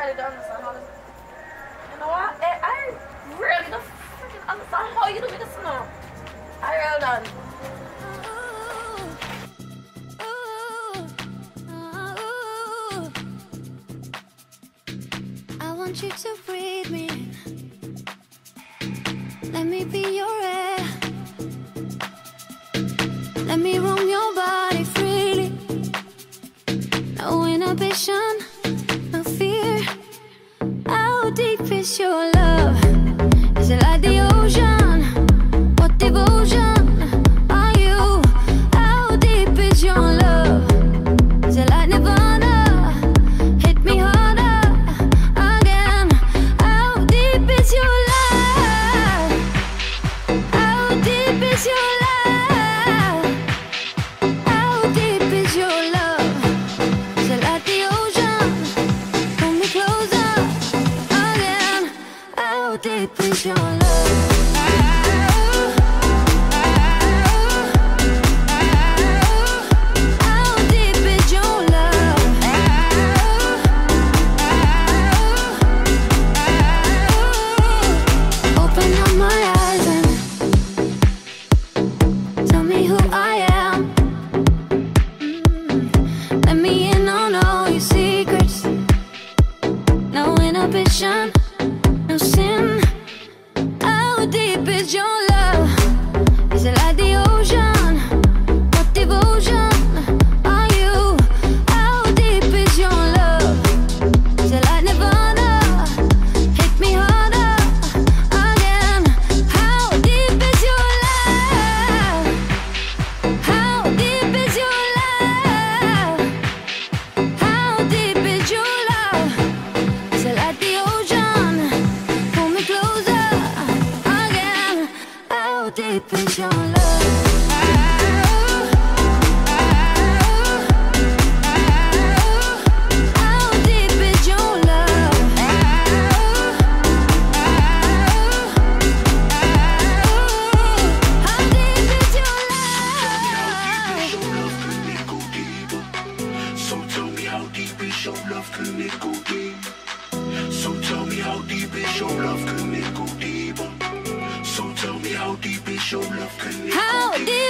really don't understand how this. You know what? I really don't freaking understand how you do this now. I really don't. I want you to breathe me. Let me be your air. Let me roam your body freely. No inhibition, no fear. How deep is your love? Is it like the ocean? What devotion are you? How deep is your love? Is it like Nirvana? Hit me harder again. How deep is your love? How deep is your love? Deep is your love? How deep is your love? Open up my eyes and tell me who I am. Let me in on all your secrets. No inhibition, no sin. How deep is your love? Is it like the ocean? What devotion are you? How deep is your love? Is it like Nirvana? Hit me harder again. How deep is your love? How deep is your love? How deep is your love? Is it like the ocean? Pull me closer again. How deep is your love? How deep is your love? How deep is your love? So tell me how deep is your love, can it go deep? So tell me how deep is your love, can it go deeper? So tell me how deep is your love, can it go deeper? How deep